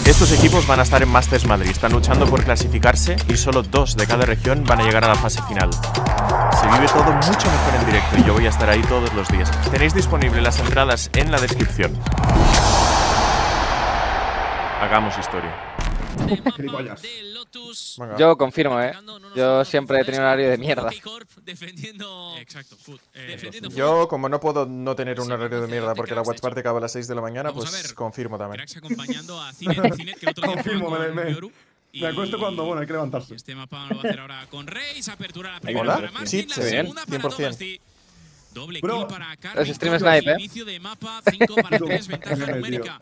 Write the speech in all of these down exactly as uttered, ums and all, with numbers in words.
Estos equipos van a estar en Masters Madrid, están luchando por clasificarse y solo dos de cada región van a llegar a la fase final. Se vive todo mucho mejor en directo y yo voy a estar ahí todos los días. Tenéis disponibles las entradas en la descripción. Hagamos historia. Yo confirmo, eh. Yo siempre he tenido un horario de mierda. Yo, como no puedo no tener un horario de mierda porque la Watch Party acaba a las seis de la mañana, pues confirmo también. Confirmo, me, me, me acuesto cuando, bueno, hay que levantarse. Este mapa lo va a hacer ahora con Reis. Apertura la primera para Martin, la segunda para Domasti. Doble kill para Carlos. Es stream snipe, eh. Inicio de mapa, cinco para tres, ventaja numérica.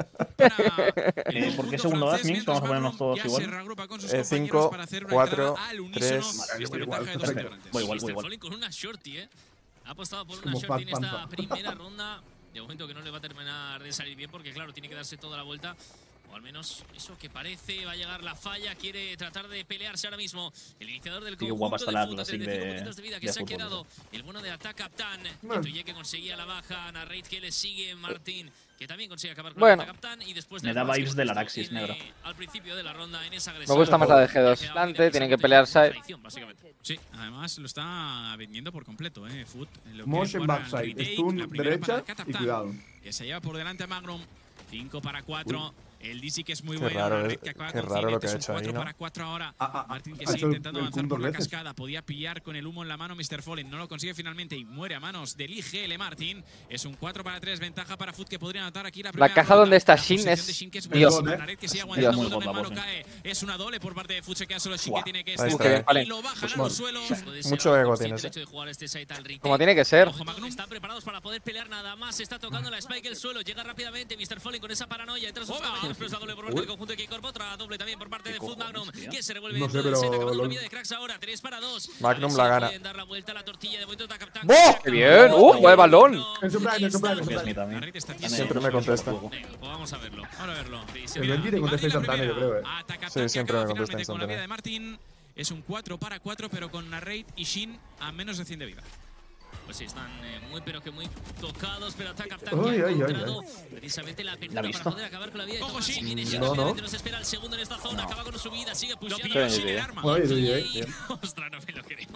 Eh, ¿Por qué segundo das, Mix? Vamos a ponernos todos igual. cinco, cuatro, tres. Voy igual, voy igual. Con una shorty, eh. Ha apostado por una shorty en esta primera ronda. De momento que no le va a terminar de salir bien porque, claro, tiene que darse toda la vuelta. O al menos eso que parece. Va a llegar la falla. Quiere tratar de pelearse ahora mismo. El iniciador del conjunto guapa está la de clase de, de vida que de se ha fútbol, quedado. El bueno de Attack Captain. Etuye que conseguía la baja. Narrate que le sigue. Martín que también consigue acabar con bueno. el Attack Captain. Y después me da vibes del Araxis negro. Al principio de la ronda en esa me gusta más la de G dos. Dante, tienen que pelear side. Sí, además lo está vendiendo por completo, eh. Foot. Motion backside. Stun derecha y cuidado. Que se lleva por delante a Magnum. cinco para cuatro. El D C que es muy qué bueno. Raro, que qué raro lo que ha hecho ahí, ¿no? para cuatro ahora. Ah, ah, Martín que ha sigue intentando avanzar por la veces. cascada. Podía pillar con el humo en la mano mister Fallen. No lo consigue finalmente y muere a manos del I G L Martín. Es un cuatro para tres. Ventaja para Foot que podría anotar aquí la primera. La caja ronda. donde está La Shin es Shin que es Dios. Que sigue Dios. muy en mano, cae. Es una doble por parte de Foot. Se queda solo Shin que tiene que Ahí estar. está. Y lo bajan a los suelos. Mucho ego tienes, eh. Como tiene que ser. Están preparados para poder pelear nada más. Está tocando la Spike el suelo. Llega rápidamente mister Fallen con esa paranoia. Entra sus caballos. Después la doble por parte del conjunto de K-Corp. Otra doble también por parte de Foot Magnum. Que se revuelve no sé, dentro del set. pero Acabando lo... la vida de Cracks ahora. tres para dos. Magnum la gana. Pueden dar la vuelta a la tortilla. De momento está Captain. ¡Oh! ¡Qué bien! ¡Uh! ¡Buen balón! En su prime, en su prime, en su prime. Siempre me contesta. Vamos a verlo. Vamos a verlo. El Benji te contesta instantáneo, yo creo, eh. Sí, siempre me contesta instantáneo. Con la vida de Martin. Es un cuatro para cuatro, pero con Narrate y Shin a menos de cien de vida. Pues sí, están eh, muy pero que muy tocados, pero Attack Captain que ha encontrado precisamente la apertura para poder acabar con la vida de Thomas. Shin viene Shin, rápidamente nos espera el segundo en esta zona, acaba con su vida, sigue pusheando Shin el arma. Ostras, no me lo creo.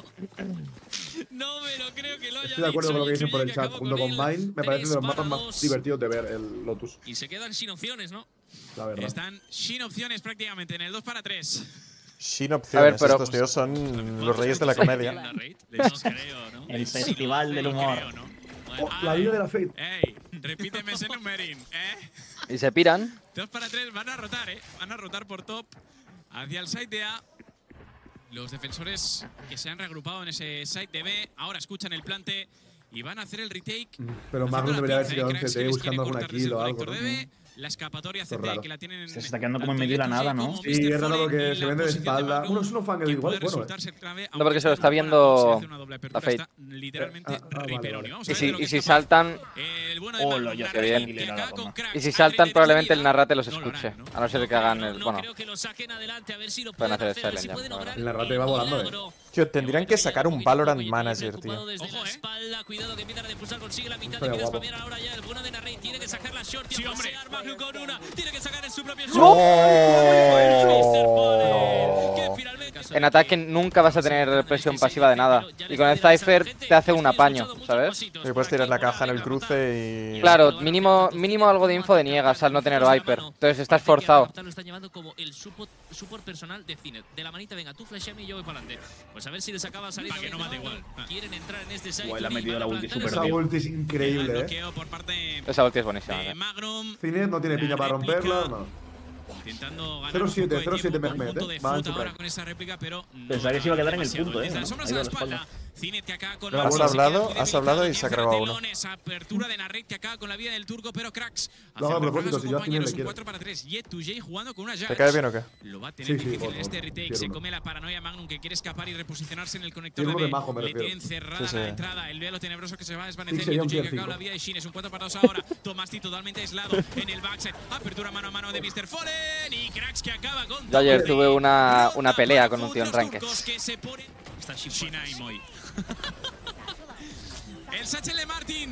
No me lo creo que lo haya dicho. Estoy de acuerdo con lo que dicen por el chat. Junto con Mine, me parece de los mapas más divertidos de ver el Lotus. Y se quedan sin opciones, ¿no? La verdad. Están sin opciones prácticamente en el dos para tres. Sin opciones, ver, pero estos tíos son los reyes de la comedia. El festival del humor. Oh, la vida de la Fate. Ey, repíteme ese numerín, ¿eh? Y se piran. dos para tres, van a rotar, ¿eh? Van a rotar por top hacia el site de A. Los defensores que se han reagrupado en ese site de B ahora escuchan el plante y van a hacer el retake. Pero Magnum debería haber sido en C T buscando alguna kill o algo, ¿no? La escapatoria C T que la tienen. Se está quedando como en medio de la nada, ¿no? Sí, es raro porque se vende de espalda. Uno es uno fan igual, bueno. No, porque se lo está viendo la Fate. Literalmente Y si, y si saltan. Oh, lo ya qué bien. Y si saltan, probablemente el Narrate los escuche. A no ser que hagan el. Bueno. Pueden hacer el silent jump. El Narrate va volando, eh. Tío, tendrían que sacar un Valorant Manager, tío. Ojo, eh. Cuidado que empiezan a expulsar, consigue la mitad. Quiere spamear ahora ya. El bueno de Narrate tiene que sacar la short. Sí, hombre. Con una, tiene que sacar en su propio ¡No! En ataque nunca vas a tener presión pasiva de nada. Y con el Cypher te hace un apaño, ¿sabes? Y puedes tirar la caja en el cruce y... Claro, mínimo, mínimo algo de info de niegas al no tener Viper. Entonces estás forzado. Lo están llevando como el support personal de Cinet. De la manita, venga, tú flashame y yo voy para adelante. Pues a ver si les acaba saliendo. Para que no mate igual. Quieren entrar en este site. Igual ha metido la ulti super Esa ulti es increíble, eh. Esa ulti es buenísima. Cinet no tiene piña para romperla, no. Intentando ganar cero siete, cero siete Mehmet, eh. Va en ahora con esa réplica, pero pensaba que se iba a quedar en el punto, eh. Desde las sombras a la espalda. Cinet que acá con has hablado, has hablado y se ha cargado uno. Apertura de Narrate que acá con la vida del turco, pero Cracks. No, a propósito, si yo a Cinet le quiero. cuatro para tres. Yet to Jay jugando con una Jax. ¿Te cae bien o qué? Lo va a tener difícil en este retake. Se come la paranoia Magnum que quiere escapar y reposicionarse en el conector de B. Le tienen cerrada la entrada. El velo tenebroso que se va a desvanecer. Yet to Jay que acá la vida de Shin. Es un cuatro para dos ahora. Tomasti totalmente aislado en el backside. Apertura mano a mano de mister Fallen. Y Cracks que acaba con. Yo ayer tuve una, una pelea con un tío en Rankeds. Está Shina y Moy. El Satchel de Martin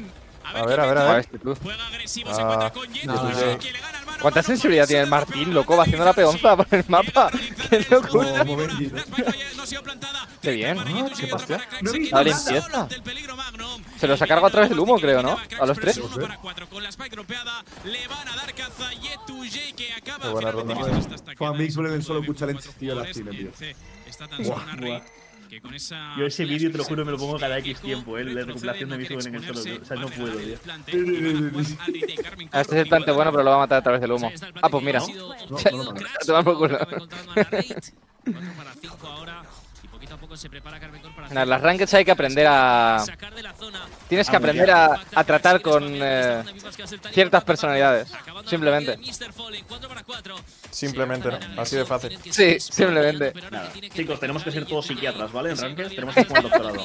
A ver, a ver, a ver. Juega agresivo, Ah, se encuentra con Yetu, no, que no. le gana al mano. ¿Cuánta sensibilidad tiene el Martín, loco? Va haciendo la peonza por el mapa. ¡Qué locura! Como Benji, ¿no? Qué bien. Ah, qué pasa. No he visto La nada. limpieza. Se los ha cargado a través del humo, creo, ¿no? A los tres. Uno para cuatro, con la spike dropeada, le van a dar caza a Yetuye, que acaba Qué buena finalmente ronda. visto esta Fue a stackeada. mí solo en el solo Cuatro pucha lentes, tío, la jugadores, cine, tío. en C está tan solo una raid, que con esa Yo ese flash vídeo, te lo juro, me lo pongo presenta cada el X equipo, tiempo, eh, de retrocede, recopilación de no mi quiere en el solo. exponerse, O sea, no va a puedo, regalar tío. el plante y van a jugar al D T Carmen Ah, este es el Corro, plante bueno, pero lo va a matar a través del humo. Ahí está el plante Ah, pues que mira. ha sido No, no, obtenido, no, no. cracks, Te va por culo. acaba encontrando a la raid. cuatro para cinco ahora. Y poquito a poco se prepara Carmen Corro para En las rankeds hay que aprender a... sacar de la zona. Tienes que aprender a, a tratar con eh, ciertas personalidades. Simplemente. Simplemente, ¿no? Así de fácil. Sí, simplemente. Nada. Chicos, tenemos que ser todos psiquiatras, ¿vale? En Ranked tenemos que jugar doctorado.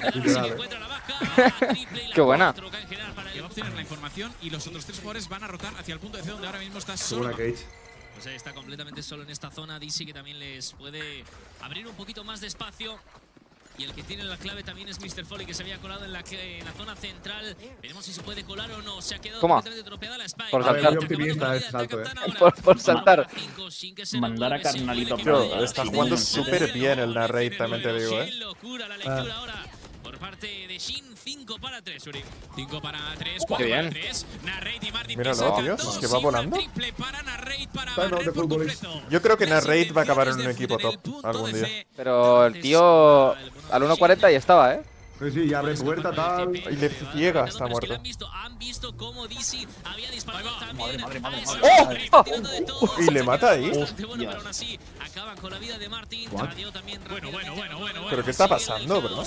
Qué buena. Que va a obtener la información y los otros tres jugadores van a rotar hacia el punto de C donde ahora mismo está Qué solo. buena Cage. Pues ahí está completamente solo en esta zona. D C que también les puede abrir un poquito más de espacio. Y el que tiene la clave también es mister Foley, que se había colado en la, en la zona central. Veremos si se puede colar o no. Se ha quedado ¿Cómo? completamente tropeada la Spike. Por A ver, saltar. muy optimista ese salto, eh. Por, por saltar. Mandar a carnalito a Tío, prueba. está Sí, jugando sí, sí. súper bien el Narrate, también te digo, eh. Qué locura la lectura ahora por parte de Shin. cinco para tres, Uri. cinco para tres, cuatro Qué para bien. tres. Narrate y Martin Míralo, sacan tío, dos es que va y volando. una triple para Narrate para Está barrer de por futbolista. completo. Yo creo que Las Narrate va a acabar en un intenciones equipo de Food top en el punto algún de día. C. Pero el tío al uno cuarenta ya estaba, ¿eh? Sí, sí, ya abre puerta, tal. Y le ciega, está muerto. Han visto, han visto cómo D C había disparado también. Madre, madre, madre, ¡Oh! madre. ¡Oh! Tirando de todo, Y se le ha mata ahí. quedado bastante bueno, Hostias. pero aún así acaban con la vida de Martin. What? Tradeó también bueno, bueno, bueno, bueno, ¿Pero qué está pasando, bro?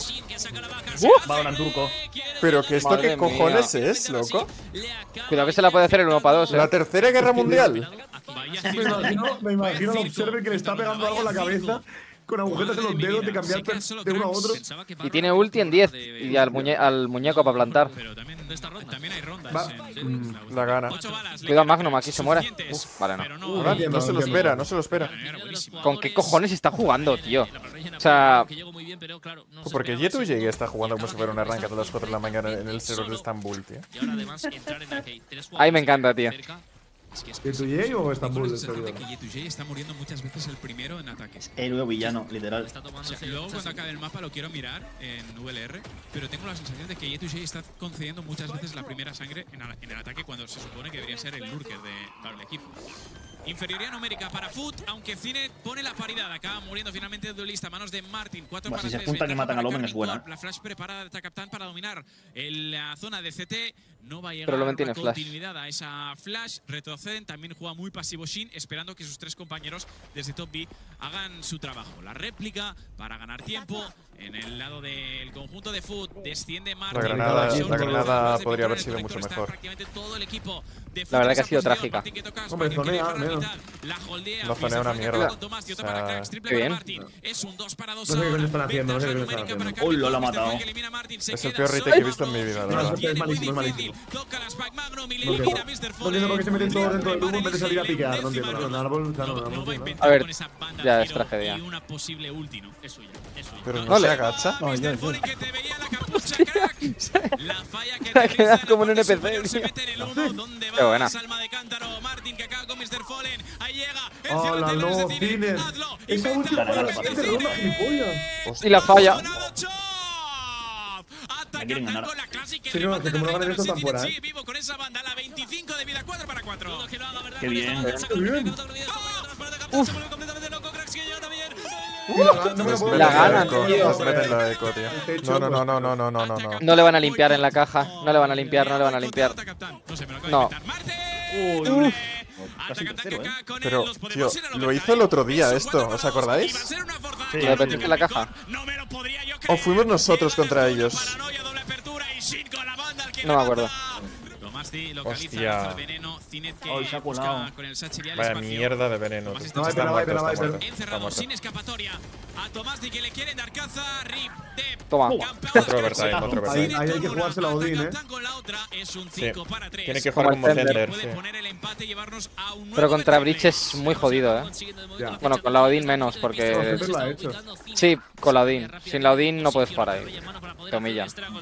Va a ganar turco. Pero que esto Madre qué cojones mía. es, loco. Cuidado que se la puede hacer el uno para dos, La ¿eh? tercera guerra mundial. Me imagino, me imagino al Observer que le está pegando algo en la cabeza con agujetas en los dedos de cambiar de uno a otro. Y tiene ulti en diez. Y al, muñe al muñeco para plantar. Pero también, también hay rondas. Va. en- Mm, La gana. Ocho balas, le Cuidado, quedan Magnum, aquí se muere. suficientes. Uf, vale, no. Pero Uh, Ah, entiendo, no se lo entiendo. espera, no se lo espera. ¿Con qué cojones está jugando, tío? O sea, Pues porque Yetu llegue está jugando como si fuera una arranca a las cuatro de la mañana en el server de Estambul, tío. Y ahora además entrar en arcade. Tres Ahí me encanta, jugadores tío. cerca. Es que es ¿Yetuye o Estambul? Tengo la el sensación de servidor? que Yetuye está muriendo muchas veces el primero en ataques. Héroe villano, literal. está O tomando sea, luego cuando acabe el mapa lo quiero mirar en V L R, pero tengo la sensación de que Yetuye está concediendo muchas veces la primera sangre en, a- en el ataque cuando se supone que debería ser el lurker de, para el equipo. Inferioridad numérica para Foot, aunque Cine pone la paridad. Acaba muriendo finalmente el duelista a manos de Martin. cuatro Bueno, para si se tres, juntan y ventaja matan al para Omen es Carmine buena. Corp. La flash preparada de Takaptan para dominar en la zona de C T. No va a llegar Pero el Omen la tiene flash. continuidad a esa flash. Retroceden. También juega muy pasivo Shin, esperando que sus tres compañeros desde Top B hagan su trabajo. La réplica para ganar tiempo. En el lado del conjunto de Foot desciende Martin. La granada- la granada podría haber sido mucho Está mejor. prácticamente todo el equipo de La verdad Foot que ha sido en esa trágica. posición. Martin que toca a Hombre, Spike, quiere zonea, dejar la menos. mitad. La holdea. No zonea una Mister mierda. Frank con Tomás y otra O sea, para Cracks, triple qué para bien. Martin. Es un dos para dos No sé qué ahora. coño están haciendo, no sé qué coño Ventaja están numérica haciendo. para Uy, lo ha Carmine matado. Corp, que elimina a Martin, se Es el queda peor retake solo. que he visto en mi vida, la No, verdad. es Tiene muy malísimo, es difícil. malísimo. Toca la Spike Magnum y le No elimina a entiendo. mister No entiendo por qué se meten todos dentro del humo en vez de salir a piquear. No entiendo. No, no, no, no, no, no, no, no. A ver, Con esa banda ya de es giro tragedia. y una posible ulti, ¿no? Es suya, es suya. Pero no Vale. se agacha. mister Foley que te veía la capucha, crack. La falla que Se ha realiza quedado en como un el N P C, superior, se tío. mete en el uno, ¿dónde Qué va buena. Salma de Cántaro? Martin que acaba con mister Fallen. Ahí llega. El ¡Hala, cielo no, es decir, Cine! hazlo. Esa Inventa última Dale, para dale, la dale. siguiente ronda, gilipollas. Y la falla. Sonado Chop. Ataca quieren ganar. con la clase que Sí, le no, mata que como la no ganen recta, esto, sí, están fuera, sí, ¿eh? vivo con esa banda, la veinticinco de vida, cuatro para cuatro. Qué bien. Uf. Y la gana, no me lo puedo La creer. gana, Eco, tío. nos meten la eco, tío. No, no, no, no, no, no, no, no, no. No le van a limpiar en la caja. No le van a limpiar, no le van a limpiar. No. Uy, Uf. Casi tercero, ¿eh? Pero, tío, lo hizo el otro día esto, ¿os acordáis? Sí. ¿Lo metiste en la caja? O fuimos nosotros contra ellos. No me acuerdo. Hostia. Ay, se ha colado. Vaya mierda de veneno. Tomás Está está muerto, Viper, está Viper. muerto. Está encerrado muerto. sin escapatoria a Tomás Di que le quieren dar caza. Rip de Toma. Otro overtime, otro Ahí, overtime. ahí hay que jugarse la Odin, eh. Con la otra es un Sí. cinco para tres. Tiene que Como jugar el como Thunder. Zender, Puede sí. poner el empate y llevarnos a un nuevo Pero contra vertible. Breach es muy jodido, ¿eh? Ya. Bueno, con la Odin menos, porque... Siempre lo ha hecho. Sí, Con la Odin. Sin la Odin no puedes jugar ahí. Te humilla.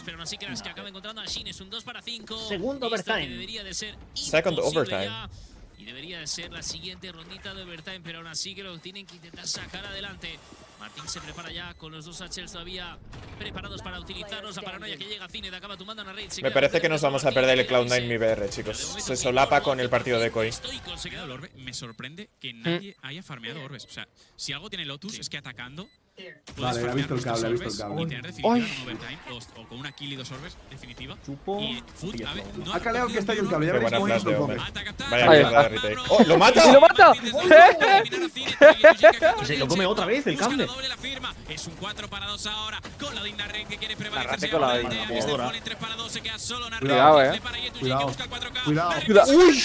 Segundo overtime. Second overtime. Y debería de ser la siguiente rondita de overtime, pero aún así que lo tienen que intentar sacar adelante. Martín se prepara ya con los dos H Ls todavía preparados para utilizarlos. La paranoia que llega a Cine, te acaba tumbando a Raid. Me parece que nos vamos a perder el Cloud nine M V R, chicos. Se solapa con el partido de Koi. Me sorprende que nadie haya farmeado orbes. O sea, si algo tiene Lotus es que atacando. Vale, ha visto el cable, ha visto el cable. Y tener definitiva en un overtime o, o con una kill y dos orbes definitiva. Chupo. Y Foot, a ver, no Ha caleado que está ahí el cable, ya Qué veréis buena cómo flash ellos de lo Omen. comen. Vaya Ahí mierda de está. retake. ¡Oh, lo mata! ¡Y lo mata! Y se lo come otra vez el cable. Es un cuatro para dos ahora con la Digna Red que quiere Narrate con la Odin. tres para dos se queda solo. Cuidado, eh. Cuidado. Cuidado. Cuidado. ¡Uy!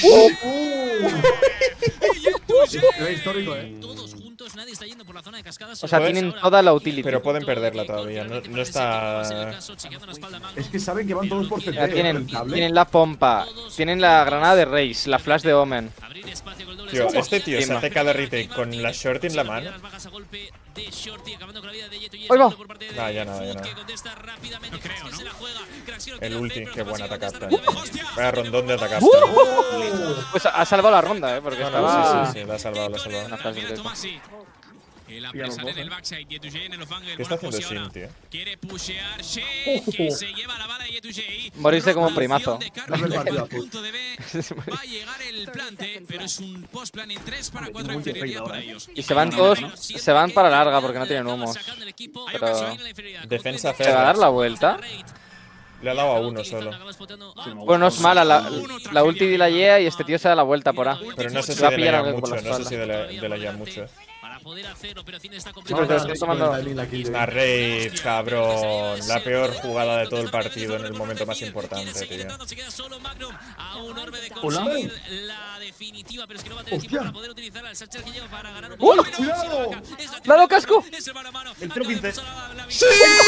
Era histórico, eh. Todos juntos, nadie está yendo por la zona de cascadas. O sea, tienen toda la utility. Pero pueden perderla todavía. No, no está. Es que saben que van todos por C T. Ya tienen, el cable. tienen la pompa, tienen la granada de Raze, la flash de Omen. Tío, este tío se Encima. hace cada retake con la short en la mano. ¡Ahí va! Nah, ya nada, ya nada. No creo, ¿no? El ulti, qué buena atacasta. Vaya rondón de atacasta. Pues ha salvado la ronda, eh, porque No, estaba. no, sí, sí, sí, la ha salvado, la ha salvado. Una flash de El apresar en el backside, Yetugei en el ofangle. ¿Qué está haciendo Shin, tío? Quiere pushear Shen, que se lleva la bala de Yetugei. Morirse como un primazo. partido, Punto de B. Va a llegar el plante, pero es un post plan en tres para cuatro inferioridad para ellos. Y se van todos, se van para larga porque no tienen humos. Pero Defensa ¿se va a fea. dar la vuelta? Le ha dado a uno solo. Bueno, no es mala, la, la ulti de la Yea y este tío se da la vuelta por A. Pero no sé si Se va a de pillar la algo ya por mucho, la no sé si espalda. de la, de la ya mucho. poder hacerlo, pero Cine está Sí, pero te estoy tomando- Una raid, cabrón. La peor jugada de todo el partido en el momento más importante, tío. Se queda solo Magnum a un orbe de Hola. conseguir la definitiva, pero es que no va a tener tiempo Hostia. para poder utilizar al Satchel que lleva para ganar un ¡Uh! poco. ¡Cuidado! ¡Le ha dado casco! El cero quince. ¡Sí!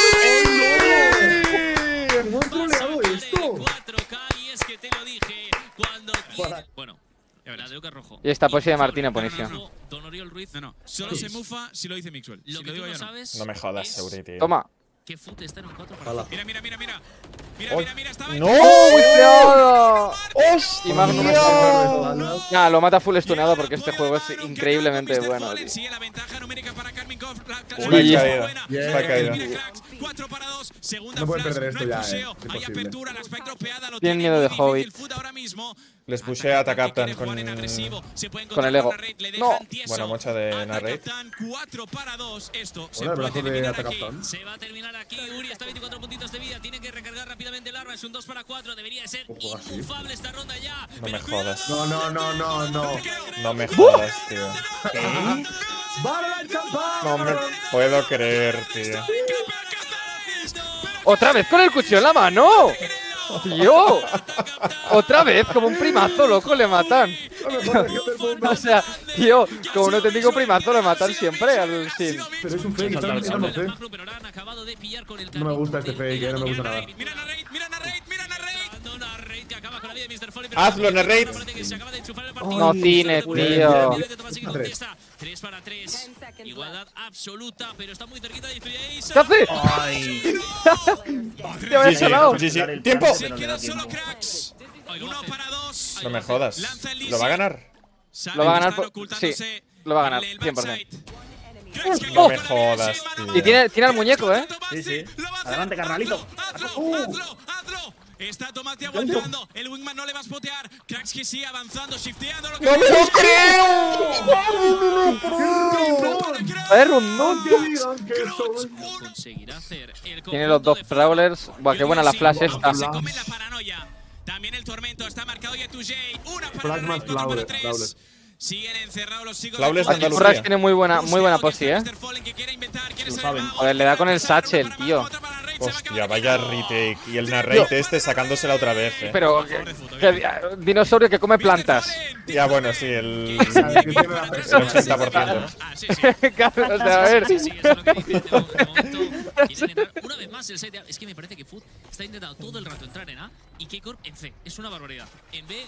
¿Cómo han troleado esto? cuatro K y es que te lo dije cuando quiere- Bueno, la de Oca Rojo. Y esta poesía de Martín es buenísima. Don Oriol Ruiz. No, no. Solo se mufa si lo dice Mixwell. Lo Si que lo digo tú no yo no. sabes No me jodas, es Seuri, tío. Toma. que Foot está en un cuatro para Hala. Mira, mira, mira, mira. Mira, ¡Oh! mira, mira, estaba ¡No! ¡Cuidado! Y Magnum ¡Hostia! está... Nah, lo mata full stuneado porque este juego es increíblemente bueno, tío. Sigue la ventaja numérica para Karminkov. Está caída. Está caída. cuatro para dos. Segunda No pueden flash, perder esto no hay ya, pusheo, eh. Hay Imposible. apertura, la Spike dropeada. Lo Tienen tiene miedo muy de difícil Hobbit. Foot ahora mismo. Les pushea a Takaptan Quiere con. jugar en agresivo. Se puede Con el encontrar ego. una raid, le No. dejan tieso. Buena mocha de A Narrate. Takaptan, cuatro para dos. Esto se Hola, el puede brazo de terminar aquí. Takaptan. Se va a terminar aquí. Uri está a veinticuatro puntitos de vida. Tiene que recargar rápidamente el arma. Es un dos para cuatro. Debería de ser Ojo, así. inmufable esta ronda ya. No me Pero jodas. No, no, no, no, no. No me jodas, tío. ¡Vale, el champán! No me puedo creer, tío. ¡Otra vez con el cuchillo en la mano! ¡Tío! ¡Otra vez! Como un primazo, loco, le matan. La mejor región del mundo. O sea, tío, como un auténtico primazo le matan siempre al Sin. Pero es un fake, está intentando hacer. Pero ahora han acabado de pillar con el No me gusta este fake, eh, no me gusta nada. Mira Narrate, mira Narrate, mira Narrate. Narrate que acaba con la vida de mister Foley, pero Hazlo, Narrate. parece que se acaba de enchufar el partido. No, Cine, tío. tres para tres. Igualdad absoluta, pero está muy cerquita de ¿Qué hace? Ay. Te vayas al lado. Sí, sí. ¡Tiempo! Se quedan solo cracks. Uno para dos. No me jodas. Lanza el ¿Lo va a ganar? Lo va a ganar Están por- ocultándose sí, lo va a ganar, el cien por cien. backside. No me jodas, tío. Y tiene, tiene al muñeco, ¿eh? Sí, sí. Lo va a hacer. Adelante, carnalito. Hazlo, hazlo, hazlo. Está Tomatia aguantando. El Wingman no le va a spotear. Cracks que sigue avanzando, shifteando. Lo que ¡No me lo creo! ¡Vaya rondón! conseguirá hacer el Tiene los dos Prowlers. Buah, qué buena la flash esta. Se come la paranoia. También el tormento está marcado Yetugei. Una para Flag Narrate, más cuatro para Flawless, tres. Flawless. Siguen encerrados los chicos. Flawless de de Andalucía. Furrax tiene muy buena, muy buena posi, ¿eh? mister Fallen que quiere inventar, quiere Lo ser saben. armado. Joder, le da con el satchel, Otra para tío. Magnum, otra para Narrate, se va a Hostia, acabar vaya el tiro. retake. Y el Narrate este sacándosela otra vez, eh. Pero, que, que- dinosaurio que come plantas. Ya, bueno, sí, el, que tiene la el presión. ochenta por ciento. Ah, sí, sí. Claro, o sea, a ver. Sí, sí, eso es lo que dice. De mo- de momento, quieren entrar una vez más el side. Es que me parece que Foot está intentando todo el rato entrar en A y K-Corp en C. Es una barbaridad. En B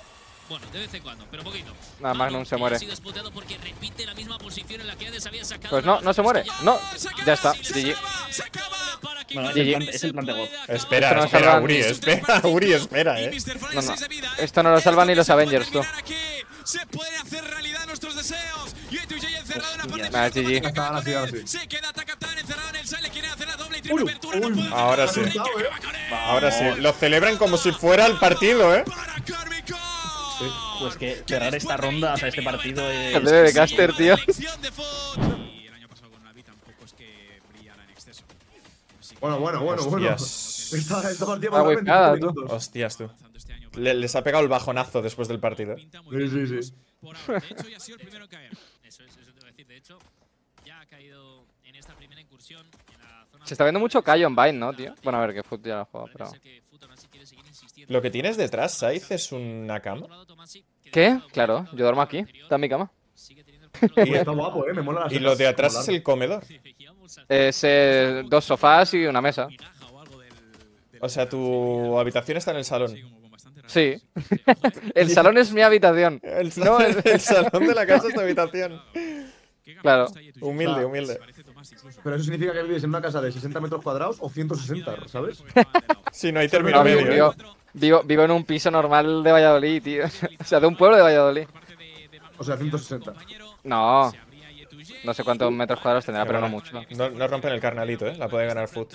Bueno, de vez en cuando, pero poquito. Nada, Magnum se muere. Porque repite la misma posición en la que antes había sacado. Pues no, no se muere. No, ya está. G G. Bueno, es, G el G. plan, es el plan de God. Espera, Esto no espera, salvan. Uri, espera, Uri, espera, eh. No, no. Esto no lo salvan ni los Avengers, tú. Se pueden hacer realidad nuestros deseos. Y Y two J encerrado en la parte Nada, G G. Está, ahora sí, ahora sí. Se queda Takaptan encerrado en el sale, quiere hacer la doble y triple apertura. No puede Ahora hacer sí. nada, que va con él. Ahora sí, lo celebran como si fuera el partido, eh. Para Karmiko. Pues que cerrar esta ronda, o sea, este partido es... El bebé de Caster, tío. Selección de Foot. Y el año pasado con Navi tampoco es que brillara en exceso. Así que Bueno, bueno, bueno, bueno. Hostias. Esta, esta partida Está va a durar whipeada, veinticinco tú. minutos. Hostias, tú. avanzando este año para- Le- les ha pegado el bajonazo después del partido. Pinta muy bien Sí, los sí, dos sí. por ahora. De hecho, ya ha sido el primero en caer. Eso es, eso te voy a decir. De hecho, ya ha caído en esta primera incursión en la zona. Se está viendo mucho Kaio en Vine, ¿no, tío? Bueno, a ver, que Foot ya lo juega, pero... Lo que tienes detrás, Saiz, es una cama. ¿Qué? Claro, yo duermo aquí. Está en mi cama. Y está guapo, eh. Me mola la Y lo de atrás es el comedor. Es eh, dos sofás y una mesa. O sea, tu habitación está en el salón. Sí. El salón es mi habitación. El, No, el, el- salón de la casa es tu habitación. Claro. Humilde, humilde. Pero eso significa que vives en una casa de sesenta metros cuadrados o ciento sesenta, ¿sabes? Sí, no hay término No, medio, vivo, ¿eh? vivo, vivo en un piso normal de Valladolid, tío. O sea, de un pueblo de Valladolid. O sea, ciento sesenta. No. No sé cuántos metros cuadrados tendrá, pero no mucho. No, no rompen el carnalito, ¿eh? La puede ganar Foot.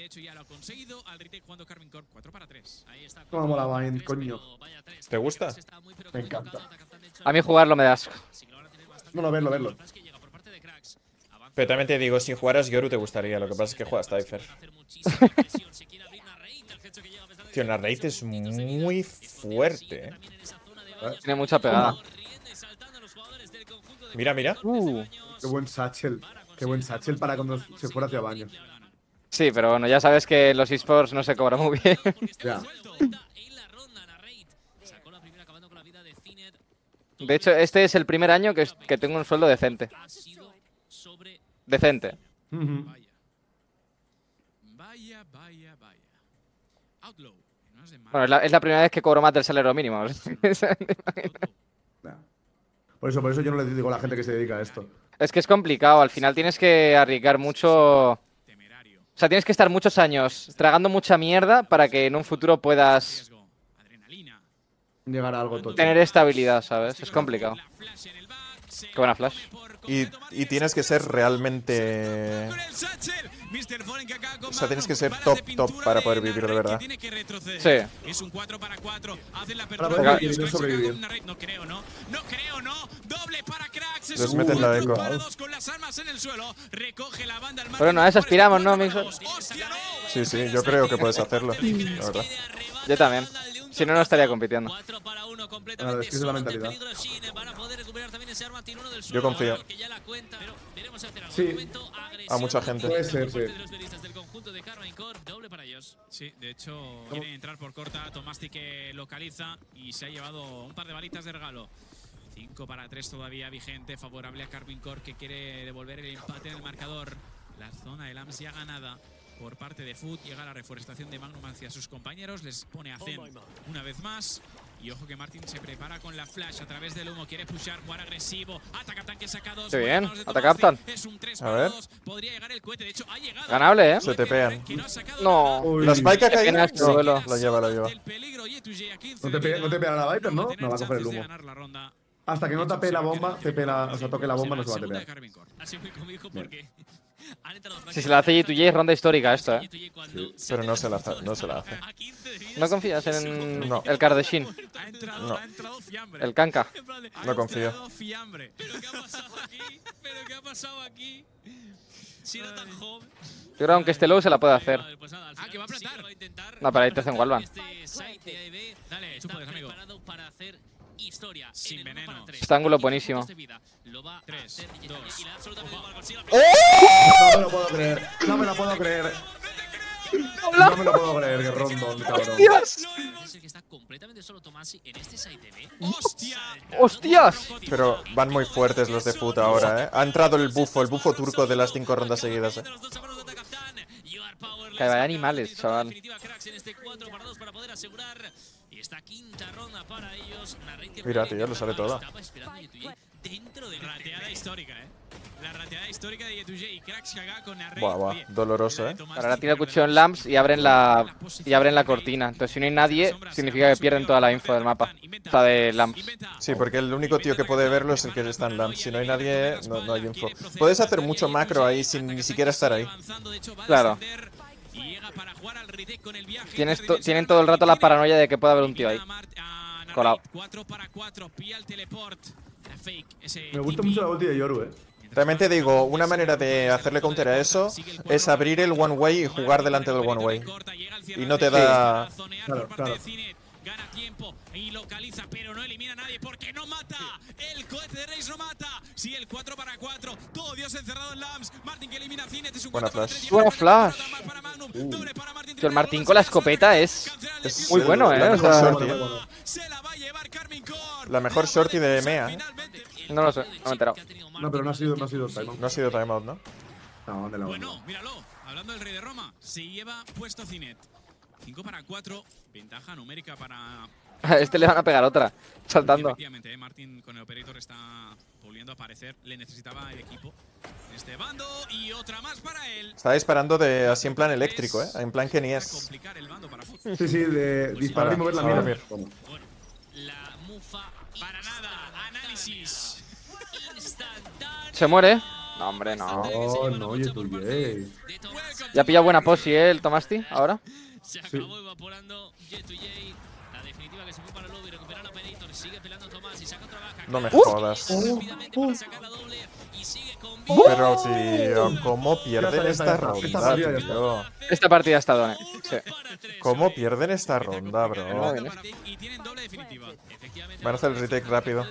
Cómo mola Vine, coño. ¿Te gusta? Me encanta. A mí jugarlo me da asco. No, no, verlo, verlo. Pero también te digo, si jugaras Yoru te gustaría. Lo que pasa es que juegas Cypher. Tío, Narrate es muy fuerte, ¿eh? Tiene mucha pegada. Mira, mira. Uh. Qué buen satchel. Qué buen satchel para cuando se fuera hacia baño. Sí, pero bueno, ya sabes que los esports no se cobran muy bien. Ya. De hecho, este es el primer año que, es- que tengo un sueldo decente. Decente. Ujú. Vaya, vaya, vaya. Outlaw. No es de Bueno, es la, es la primera vez que cobro más del salario mínimo. Ya. Por eso, por eso yo no le digo a la gente que se dedica a esto. Es que es complicado. Al final tienes que arriesgar mucho... temerario. O sea, tienes que estar muchos años tragando mucha mierda para que en un futuro puedas Riesgo. Adrenalina. Llegar a algo tocho. tener estabilidad, ¿sabes? Es complicado. La flash en el back. Se Qué buena flash. por Y, completo y tienes que ser realmente... con el satchel. mister Fallen que acaba con O sea, tienes que ser balas top, de top pintura para de poder vivir de Narrate, verdad. que tiene que retroceder. Sí. Es un cuatro para cuatro. Hacen la Para apertura. poder Venga. vivir, Cracks sobrevivir. se acaba con Narrate. No creo, ¿no? No creo, ¿no? Doble para Cracks. Es Les un meten la cuatro eco. para dos con las armas en el suelo. Recoge la banda al Pero no, a eso aspiramos, ¿no, Mixer? ¡Hostia, no! Sí, sí, yo creo que puedes hacerlo, la verdad. Yo también. Si no, no estaría compitiendo. cuatro para uno Claro, completamente es que esa es la solo ante el mentalidad. peligro de Shin. Van a poder recuperar también ese arma tiene uno del Yo suelo, confío. que ya la cuenta, pero veremos si hacer algo. Sí. De momento, agresión A mucha gente. Puede ser, por parte sí. de los duelistas del conjunto de Karmine Core, doble para ellos. Sí, de hecho, quiere entrar por corta. Tomasti que localiza y se ha llevado un par de balitas de regalo. cinco para tres todavía vigente, favorable a Karmine Core que quiere devolver el empate en el marcador. La zona de Lams ya ganada por parte de Foot. Llega la reforestación de Magnum hacia sus compañeros. Les pone a Zen una vez más. Y ojo que Martin se prepara con la flash a través del humo. Quiere pushar, jugar agresivo. Ataca tanque saca dos. Qué bien, Manos de ataca Tomasti. Captain. Es un tres A para ver. dos. Podría llegar el cohete. De hecho, ha llegado. Ganable, ¿eh? Se te pegan. Que no ha sacado No. nada. Uy. ¿La Spike ha Qué caído? pena este No, duelo. la lleva, la lleva. Del peligro, Yetuye a quince No te de pe- vida. no te pegará la Viper, ¿no? Tener No va a coger el chances de humo. ganar la ronda. Hasta que no tape la bomba, tape la, o sea, toque la bomba, no se va a Segunda de tepear. Karmine Core. Ha sido muy cómico porque han entrado Si se la hace G dos J es ronda histórica esto, ¿eh? Pero no se la, hace- no se la hace. A quince de vida. ¿No confías en No. el Kardashin? Ha entrado, No. ha entrado fiambre. El Kanka. En plan de, Ha No confío. entrado fiambre. ¿Pero qué ha pasado aquí? ¿Pero qué ha pasado aquí? Si era tan joven. Yo creo que aunque esté low se la puede hacer. Pues nada, al Ah, final que va a sí apretar. lo va a intentar. No, pero ahí te hacen wallbang. Este site de A B Dale, tú está puedes, amigo. preparado para hacer historia. Sin en el uno veneno. para tres. Este ángulo Aquí buenísimo. puntos de vida. Lo va a Tres, hacer y dos. y la absolutamente Ojo. para conseguir la No me lo puedo creer. No me lo puedo creer. No me lo puedo creer, que rondón, cabrón. ¡Dios! Es el que está completamente solo Tomasi en este site de B. ¡Hostia! ¡Hostias! Pero van muy fuertes los de Foot ahora, ¿eh? Ha entrado el bufo, el bufo turco de las cinco rondas seguidas, ¿eh? Que vaya animales, chaval. Y esta quinta ronda para ellos. Mira, tío, lo sale todo. Dentro de rateada histórica, eh. La rateada histórica de Yetuye y Cracks Haga con Array. Buah, buah, doloroso, eh. Ahora tira el cuchillo en Lamps y abren la y abren la cortina. Entonces si no hay nadie, significa que pierden toda la info del mapa. O sea, de Lamps. Sí, porque el único tío que puede verlo es el que está en Lamps. Si no hay nadie, no, no hay info. Puedes hacer mucho macro ahí sin ni siquiera estar ahí. Claro. Tienes to tienen todo el rato la paranoia de que puede haber un tío ahí. Colado. Me gusta mucho la ulti de Yoru, eh. También te digo, una manera de hacerle counter a eso es abrir el one way y jugar delante del one way. Y no te da... Claro, claro. Gana tiempo y localiza, pero no elimina a nadie porque no mata. El cohete de Reis no mata. Sí, el cuatro para cuatro. Todo Dios encerrado en Lamps. Martin que elimina a Cinet. Es un Buena flash. Buena flash. Uh. El Martín con la escopeta es, es muy bueno, eh. La mejor, o sea, shorty, eh. La mejor shorty de E M E A, eh. No lo sé, no me he enterado. No, pero no ha sido, no ha sido timeout. No ha sido timeout, ¿no? No, ¿dónde la Bueno, míralo. Hablando del Rey de Roma, se lleva puesto Cinet. cinco para cuatro, ventaja numérica para... A este le van a pegar otra, saltando. Efectivamente, eh, Martin con el Operator está volviendo a aparecer. Le necesitaba el equipo en este bando y otra más para él. Está disparando de así en plan eléctrico, ¿eh? En plan que ni es. Sí, sí, de disparar y mover la mira. Bueno, la mufa para nada. Análisis instantáneo. ¿Se muere? No, hombre, no. Oh, no, oye, tú, yeah. Ya ha pillado buena posi, ¿eh? El Tomasti, ahora. Se acabó evaporando J dos J. La definitiva que se fue para el lobby, recupera el Operator, sigue pelando Tomás y saca otra baja. No me jodas. Uh, uh. Y sigue con Pero tío, ¿cómo pierden esta ronda, tío? Esta partida está done. Sí. ¿Cómo pierden esta ronda, bro? Y tienen doble definitiva. Van a hacer el retake rápido.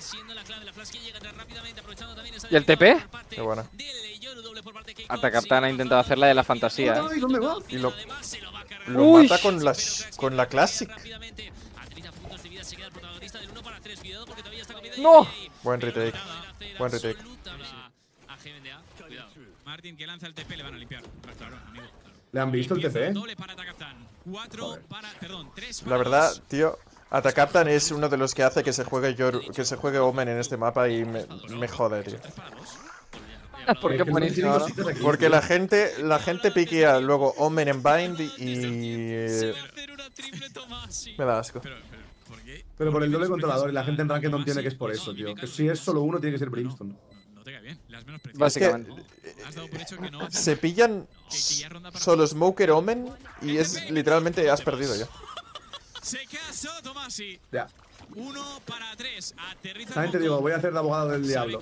¿Y el T P? Qué buena. Atacaptan ha intentado hacer la de la fantasía, ¿eh? Ay, ¿dónde va? Y lo, lo mata con la, con la Classic. ¡No! Buen retake. Buen retake. Martin que lanza el T P le van a limpiar. Claro, amigo. ¿Le han visto el T P? La verdad, tío, Atacaptan es uno de los que hace que se juegue Yoru, que se juegue Omen en este mapa y me, me jode, tío. ¿Por qué buenísimo ahora? Porque la gente, la gente piquea luego Omen en Bind y... Me da asco. Pero por el doble controlador y la gente en Ranked no entiende que es por eso, tío. Que si es solo uno, tiene que ser Brimstone. Básicamente. Es que se pillan solo Smoker Omen y es literalmente has perdido ya. Se casó Tomasi. Ya. Uno para tres. Aterriza. También te digo, voy a hacer de abogado del diablo.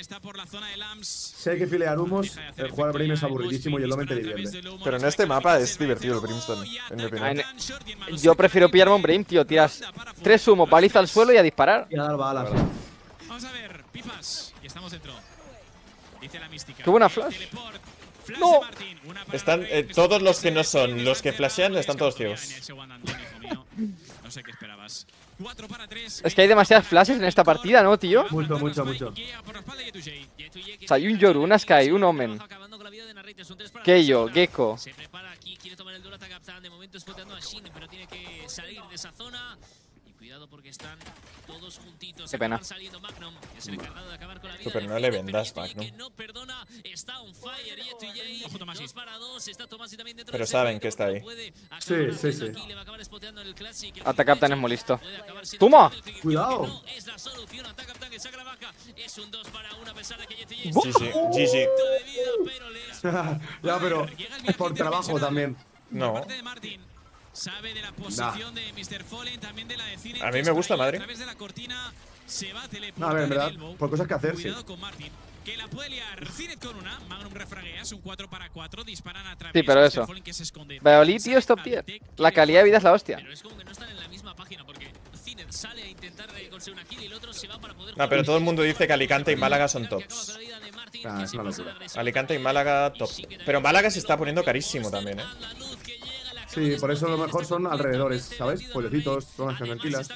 Si hay que filear humos, el jugar Brim es aburridísimo y el Omen te divierte. Pero en este mapa es divertido el Brimstone, en mi opinión. Yo prefiero pillarme un Brim, tío. Tiras tres humos, paliza al suelo y a disparar. Y a dar balas. Vamos a ver, pipas. Y estamos dentro. Dice la mística. Qué buena flash. No. Están eh, todos los que no son los que flashean están todos ciegos. No sé qué esperabas. cuatro para tres. Es que hay demasiadas flashes en esta partida, ¿no, tío? Mucho, mucho, mucho. O sea, hay un Yoru, una Sky, un Omen. Keio, Gecko. Se prepara aquí, quiere tomar el duelo a Atacaptan. De momento spoteando a Shin, pero tiene que salir de esa zona. Y cuidado porque están todos juntitos. Qué pena. Magnum, que es el encargado de acabar con la vida. Super, no le vendas Magnum. No perdona, está on fire. Ojo, Tomás. Dos para dos, está Tomás y también dentro. Pero saben que está ahí. Sí, sí, sí. Atacaptan es muy listo. ¡Toma! Cuidado. Es la solución. Atacaptan que saca la vaca. Es un dos para uno a pesar de que G G, G G. Ya, pero es por trabajo también. No. Sabe de la posición nah. de mister Fallen, también de la de Cine. A mí me gusta Madrid. A través de la cortina se va a no, a ver, en verdad, por cosas que hacer, cuidado sí. Con Martin, que la puede liar. Cinet con una, Magnum refraguea, es un cuatro para cuatro, disparan a través. Sí, pero eso. Valladolid, tío, es top tier. La calidad de vida es la hostia. Pero es como que no están en la misma página porque Cinet sale a intentar conseguir una kill y el otro se va para poder. No, pero todo el mundo dice que Alicante y Málaga son tops. Ah, es una locura. Alicante y Málaga top. Pero Málaga se está poniendo carísimo también, eh. Sí, por eso lo mejor son alrededores, ¿sabes? Pueblecitos, zonas tranquilas.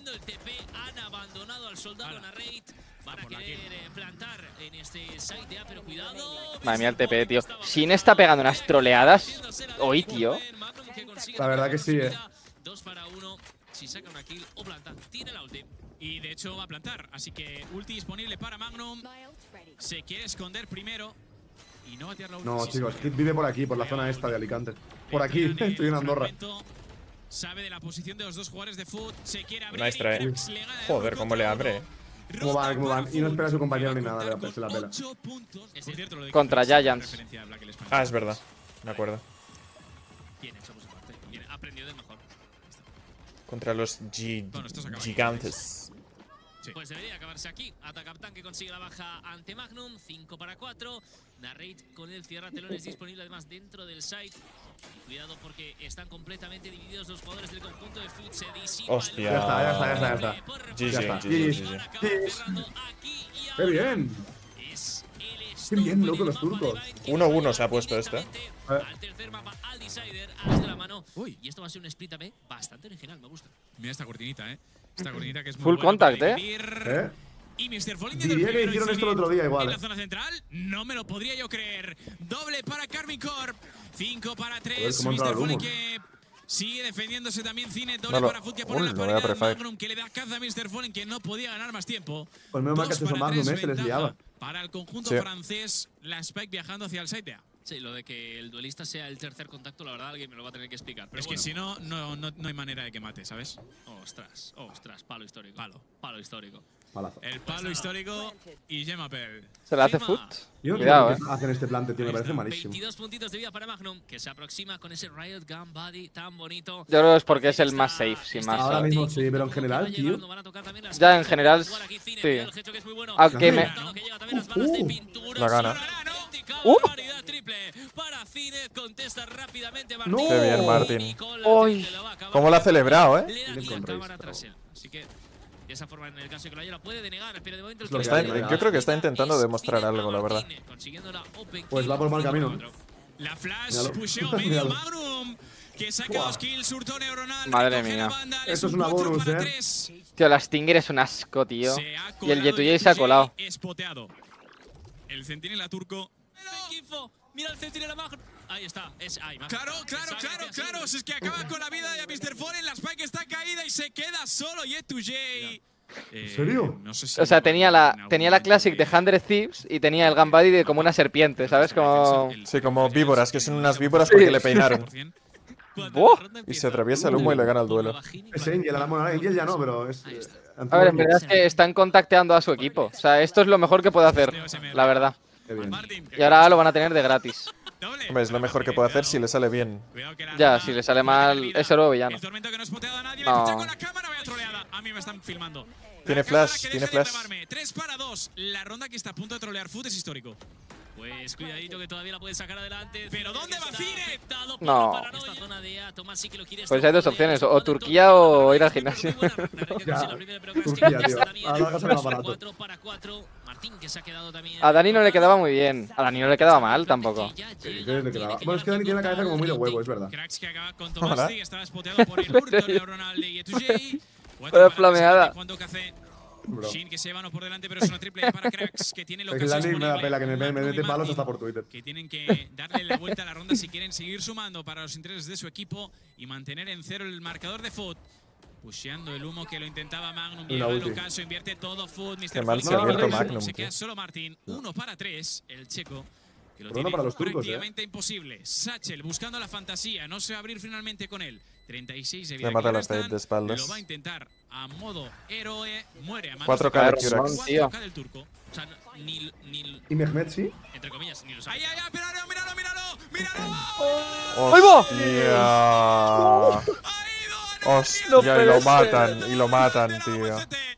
Madre mía, el T P, tío. Shin está pegando unas troleadas hoy, tío. La verdad que sí, eh. si saca una kill o planta, tiene la ulti. Y de hecho va a plantar, así que ulti disponible para Magnum. Se quiere esconder primero y no va a tirar la ulti. No, chicos, Hit vive por aquí, por la zona esta de Alicante. Por aquí, estoy en Andorra. Sabe de la posición de los dos jugadores de Foot, se quiere abrir. Nice try. Joder, cómo le abre. ¿Cómo van? ¿Cómo van? Y no espera a su compañero ni nada, le se la pela. Contra Giants. Ah, es verdad. Me acuerdo. Bien hecho por su parte. Bien, aprendió del mejor. Contra los gi Bueno, esto se acaba gigantes. Sí. Pues debería acabarse aquí. Atacaptan que consigue la baja ante Magnum. cinco para cuatro. Narrate con el cierra telones disponible además dentro del site. Y cuidado porque están completamente divididos los jugadores del conjunto de Foot. Se disipa. Hostia. Ya está, ya está, ya está, ya está. G Ya está. G, G G. ¡Qué bien! ¡Qué bien, loco, los turcos! uno uno se ha puesto este. Al tercer mapa, al Decider, al de la mano. Uy. Y esto va a ser un split A B bastante original, me gusta. Mira esta cortinita, eh. Esta cortinita que es muy Full buena contact, para eh. dividir. ¿Eh? Y mister Falling Diría que hicieron esto el otro día igual, en eh. la zona central, no me lo podría yo creer. Doble para Carmine Corp, cinco para A ver tres. cómo entra mister el humo. Falling que sigue defendiendo también Cine, doble No lo- para Foot que pone Uy, la lo voy a pared prefire. Magnum que le da caza a mister Falling que no podía ganar más tiempo. Pues menos mal que Dos hace eso para Magnum, tres, eh, se les ventaja liaba. para el conjunto Sí. francés, la Spike viajando hacia el site de A. Sí, lo de que el duelista sea el tercer contacto, la verdad, alguien me lo va a tener que explicar. Pero es bueno. que si no, no, no, no hay manera de que mate, ¿sabes? Ostras, ostras, palo histórico. Palo. Palo histórico. Palazo. El palo histórico y Gemapel. ¿Se la hace Fema. Foot? Yo no Cuidado, eh. entiendo qué hacen este plante, tío, me parece malísimo. veintidós puntitos de vida para Magnum, que se aproxima con ese Riot Gun Body tan bonito. Yo creo que es porque es el más safe, sin más. Ahora ¿sabes? mismo sí, pero en general, tío. Ya, en general, sí. Aunque me- La gana. Uh. Para Cine, contesta rápidamente No. Martín. Qué bien, Martín. Uy. ¿Cómo lo ha celebrado, eh? Le da Bien aquí la con cámara Reis, tras él. Así que de esa forma, en el caso de que lo haya, la puede denegar, pero de momento el lo que que Está- hay, gana ¿no? yo creo que está intentando es demostrar Cine algo, la verdad. Martínez, consiguiendo la open Pues kill va por mal cinco camino. cuatro. La flash, Míralo. pusheo medio Míralo. Magnum. Que saca dos kills, surto neuronal. Madre recoge mía. la banda, Esto es un una cuatro bonus, para eh. tres. Tío, la Stinger es un asco, tío. Se ha Y el colado Yetuyei se ha colado. Espoteado. El centinela turco. Equipo, mira el centinela Magnum. Ahí está, es ahí, Magnum. Claro, claro, Pensaba que claro, hacía claro. así. Si es que acaba con la vida de mister Fallen, la Spike está caída y se queda solo Yetujei. ¿En serio? No sé si O sea, tenía la, en algún tenía la momento Classic de Hundred Thieves y tenía el Gun Buddy de como una serpiente, ¿sabes? Como… Sí, como víboras, que son unas víboras porque le peinaron. Cuando ¡Buah! la ronda Y empieza se atraviesa el humo y le gana el duelo. por la bajini, Es Angel, ahora, bueno, Angel ya no, pero es. eh, A ver, en verdad es que están contacteando a su equipo. O sea, esto es lo mejor que puede hacer, la verdad. Qué bien. Martín, Y ahora lo van a tener de gratis. doble. Hombre, es lo mejor que puede hacer si le sale bien. Cuidado que la Ya, ronda si le sale puede mal, tener vida. es héroe o villano. El tormento que no ha spoteado a nadie. No. Me ficha con la cámara, vaya troleada. A mí me están filmando. Tiene La cámara flash, que tiene deja de flash. grabarme. tres para dos. La ronda que está a punto de trolear Foot es histórico. Pues cuidadito que todavía la puede sacar adelante. ¿Pero dónde va Cine? No. Esta zona de A, Tomás sí que lo quiere Pues hay dos estar opciones, jugando o en Turquía todo. o ir al gimnasio. Ya. Turquía, tío. Ahora va a salir más barato. cuatro para cuatro. Martín que se ha quedado también. A Dani no le quedaba muy bien. A Dani no le quedaba mal tampoco. ¿Qué le quedaba? Bueno, es que Dani tiene la cabeza como muy de huevo, es verdad. Cracks que acaba con Hola. Tomás que estaba spoteado por el hurto neuronal de Yetujei. Vaya flameada. Cuando hace Bro. Shin que se va no por delante, pero es una triple para Cracks que tiene lo Es que que Dani me da disponible. pela que me, me Magnum y mete palos Martin, hasta por Twitter. que tienen que darle la vuelta a la ronda si quieren seguir sumando para los intereses de su equipo y mantener en cero el marcador de Foot. Pusheando el humo que lo intentaba Magnum. Y la Lleva el ulti. ocaso, invierte todo Foot. Qué mister mal Falling se ha abierto se Magnum, Se tío. queda solo Martín. Uno para tres, el checo. Que lo Por uno tiene para los turcos, eh. prácticamente imposible. Satchel buscando la fantasía. No se va a abrir finalmente con él. treinta y seis de vida. Le mata que la restan. Fade de espaldas. Lo va a intentar a modo héroe. Muere a manos cuatro K de de Cracks. Ramón, Curax. tío. cuatro K del turco. O sea, no- ni, ni, ¿Y Mehmet sí? entre comillas, ni lo sabe. ¡Ay, ay, ay! ¡Míralo, míralo, míralo! ¡Míralo! ¡Ahí va! ¡Hostia! ¡Ha Hostia, y lo matan, y lo matan, tío.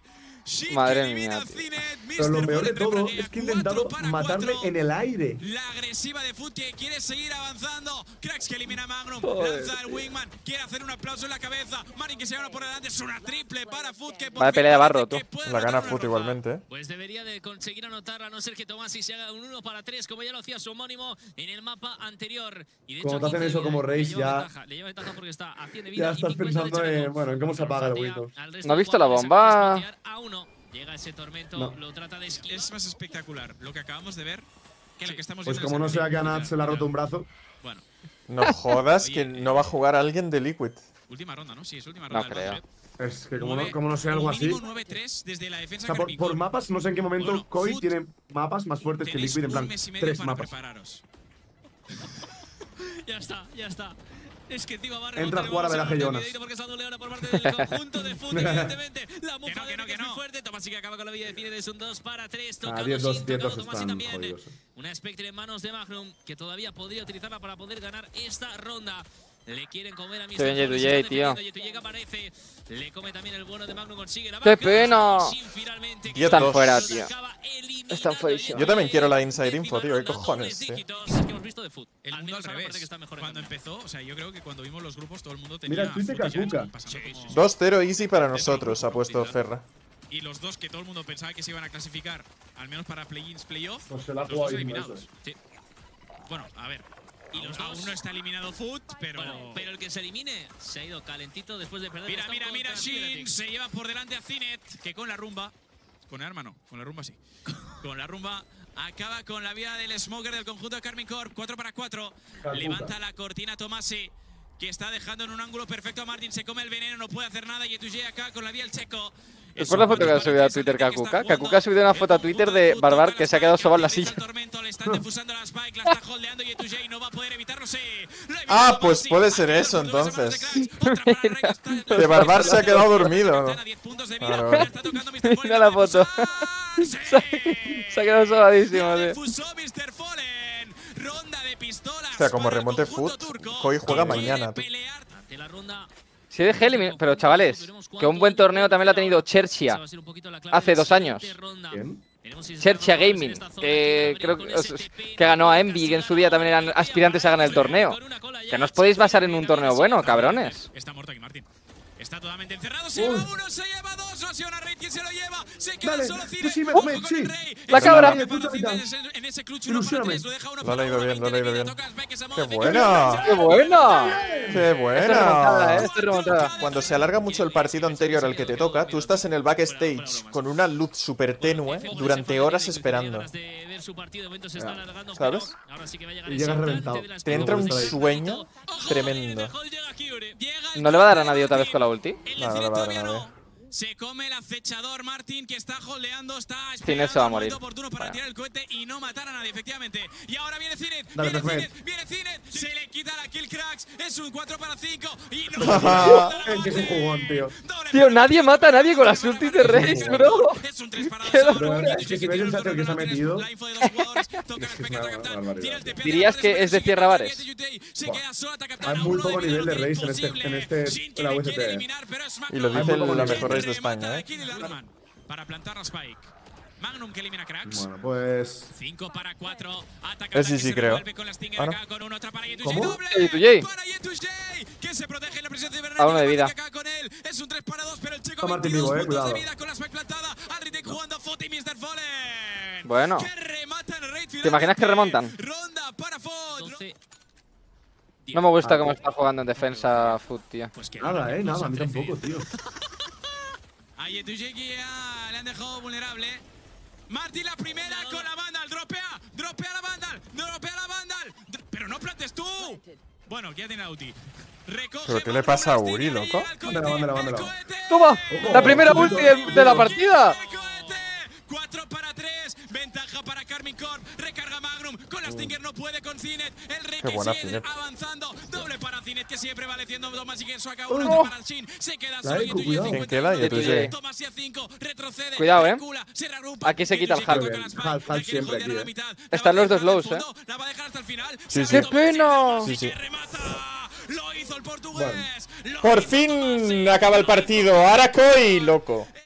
Madre mía, tío. Pero lo peor de todo es que he intentado matarle en el aire. La agresiva de Foot que quiere seguir avanzando. Cracks que elimina a Magnum. Joder, Lanza el Wingman. Quiere hacer un aplauso en la cabeza. Marin que se lleva por delante. Es una triple para Foot. Que por Vaya fin pelea de parece barro, que tú. puede La anotar gana una Foot ronda. igualmente, ¿eh? Pues debería de conseguir anotar, a no ser que Tomasi se haga un uno para tres, como ya lo hacía su homónimo en el mapa anterior. Y de Como hecho, te hacen quince eso de vida, como le Reis, lleva ya- ventaja, le lleva ventaja porque está a cien de vida Ya y estás cincuenta de pensando Checo. en, bueno, en cómo se apaga el Frontea Windows. al resto ¿No has de visto la jugadores, bomba? acaba de spotear a uno. Llega ese tormento, No. lo trata de esquivar. Es más espectacular lo que acabamos de ver que lo que estamos Pues viendo como en no el sea que a Mira, Nat se le ha roto mira. un brazo. Bueno, No jodas Oye, que eh, no va a jugar alguien de Liquid. Última ronda, ¿no? Sí, es última ronda. No creo. Es que como no, como no sea algo así. nueve tres desde la defensa. O sea, por, por mapas, no sé en qué momento bueno, Koi Foot, tiene mapas más fuertes que Liquid, en plan, tres para mapas. Prepararos. Ya está, ya está. Es que encima va a entra a jugar a veraje Jonas. Porque está doleada por parte del conjunto de Foot, evidentemente. La mufa que no, que no, que es muy fuerte. Tomás sí que acaba con la vida de Cine, es un dos para tres. Ah, diez dos, diez dos están jodidos. Una Spectre en manos de Magnum, que todavía podría utilizarla para poder ganar esta ronda. Le quieren comer a mi Qué bien Yetuye, tío. Aparece. Le come también el bueno de Magnum, consigue la ¡Qué pena! diez Están dos. fuera, tío. Están fuera. Yo también quiero la inside info, tío. ¿Qué cojones, tío? El mundo al revés. Cuando empezó, o sea, yo creo que cuando vimos los grupos todo el mundo tenía. Mira el tweet de Kakuka. dos cero easy para nosotros, ha puesto Ferra. Y los dos que todo el mundo pensaba que se iban a clasificar, al menos para play-ins, playoffs, pues se la ha los dos jugado eliminados. Sí. Bueno, a ver. Y los aún no está eliminado Foot, pero… Bueno, pero el que se elimine se ha ido calentito después de perder. Mira, mira, mira, Shin se lleva por delante a Cinet, que con la rumba… Con el arma no, con la rumba sí. Con la rumba acaba con la vida del Smoker del conjunto de Karmine Corp. cuatro para cuatro. Levanta la cortina Tomasi, que está dejando en un ángulo perfecto a Martin. Se come el veneno, no puede hacer nada. Y Yetuye acá con la vida del Checo. ¿Es por la foto que ha subido a Twitter Kakuka? Kakuka ha subido una foto a Twitter de Barbar que se ha quedado sobado en la silla. Ah, pues puede ser eso entonces. De Barbar se ha quedado dormido. Claro. Mira la foto. Se ha quedado sobadísimo, tío. O sea, como remonte Foot, Koi juega mañana, tío. Sí, dejé eliminar. Pero chavales, que un buen torneo también lo ha tenido Cherchia hace dos años. ¿Quién? Cherchia Gaming, que creo que, que ganó a Envy, que en su día también eran aspirantes a ganar el torneo. Que no os podéis basar en un torneo bueno, cabrones. Está muerto aquí, Martín. Está totalmente encerrado. Se lleva uno, se lleva dos. No ha sido una Rey quien se lo lleva. Se queda Dale, solo Cine. yo sí me- Ojo me- con sí. el Rey. La Ese cabra. balón para Cine en ese clutch uno para tres. Lo deja uno Lo ha para leído uno. bien, lo ha veinte de leído vida. bien. Toca Spike, que se ¡Qué mueve. buena! ¡Qué buena! ¡Qué remontada, buena! esto es remontada. Cuando se alarga mucho el partido anterior al que te toca, tú estás en el backstage con una luz súper tenue durante horas esperando. ¿Sabes? Y llegas reventado. Te entra un sueño tremendo. ¿No le va a dar a nadie otra vez con la ulti? No, no le va a dar a nadie. Se come el acechador Martin, que está holdeando, está Cinet se va a morir. oportuno para Vale. tirar el cohete y no matar a nadie, efectivamente. Y ahora viene Cinet, Dale, viene Mehmet. Cinet, viene Cinet, se le quita la kill cracks, es un cuatro para cinco y no. Es que es un jugón, tío. Tío, nadie mata a nadie con las ultis de Reis, bro. Es un tres para Qué dos. locura. Es que si veis el chateo que se ha metido. La info de dos jugadores, toca Es que es Spectre, una capitán, barbaridad, tira el tío. T P, ¿Dirías que pero es de sigue Cierra Bares? Se Buah. queda solo, ataca Hay a muy uno, poco y nivel de lo race en este, imposible. en este, Shin en la que U le S quiere T. eliminar, pero es Y lo Magnum. dice Hay poco la nivel. mejor race de Remata España, la ¿eh? kill y la Arman para plantar a Spike. Magnum que elimina cracks. Bueno, pues. cinco para cuatro. Ataca Ese sí creo. Ah, Ah, no. con uno, otra para Yetuye, ¿Cómo? doble Yetuye. para Yetuye, que se protege en la presencia de A uno de vida. Acá con él. Es un tres para dos, pero el chico Está Martín veintidós vivo, eh, puntos de cuidado. vida con la Spike plantada. Al retake jugando a Foot y mister Fallen. Bueno. Que rematan el raid ¿Te imaginas que remontan? Ronda para Foot. No me gusta Ah, cómo tío. está jugando en defensa Foot, tío. Pues que Nada, eh, no nada, se a mí atreve. tampoco, tío. A Yetuye que ya le han dejado vulnerable. Martín la primera con la Vandal. Dropea, dropea la Vandal, dropea la Vandal. Dro- Pero no plantes tú. Bueno, ya tiene la ulti. Recoge ¿Pero qué le Magnum pasa a Rastin Uri, y le loco? llega el cohete, Mándala, mándala, el mándala. cohete. ¡Toma! Ojo, ¡La primera ojito, ulti de, de la ojito. partida! El cohete. cuatro para tres. Ventaja para Karmine Corp. Recarga Magnum. Con la Stinger no puede con Cinet. El Rey Qué que buena sigue Cinet. avanzando. Doble para Cinet que sigue prevaleciendo. Tomás y que saca uno. Oh. Para Shin. Se queda La solo Eco, Yetuye, cuidado. ¿Quién cincuenta queda? y uno. Yetuye. Tomás y a cinco. Retrocede. Cuidado, eh. recula, se reagrupa. Aquí se quita el Yetuye Hal. toca la Spike, Hal, Hal la quiere siempre holdear aquí, a la eh. mitad. La Están va a los dos dejar al lows, fondo, La va a dejar hasta el final. Sí, Se sí. va ¡Qué pena! Sí, sí. que remata. Lo hizo el portugués. Lo Por hizo fin Tomasi. acaba el partido. Ahora Koi, loco.